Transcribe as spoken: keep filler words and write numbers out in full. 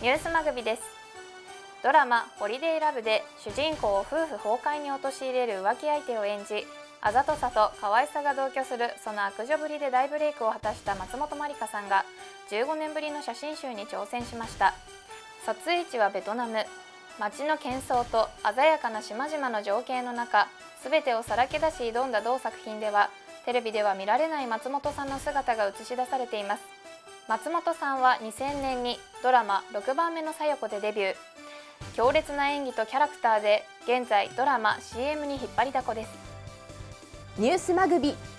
ニュースマグビです。ドラマ「ホリデイラブ」で主人公を夫婦崩壊に陥れる浮気相手を演じ、あざとさと可愛さが同居するその悪女ぶりで大ブレイクを果たした松本まりかさんがじゅうごねんぶりの写真集に挑戦しました。撮影地はベトナム。街の喧騒と鮮やかな島々の情景の中、全てをさらけ出し挑んだ同作品では、テレビでは見られない松本さんの姿が映し出されています。松本さんはにせんねんにドラマろくばんめのさよこでデビュー。強烈な演技とキャラクターで現在ドラマ シーエム に引っ張りだこです。 ニュースマグビ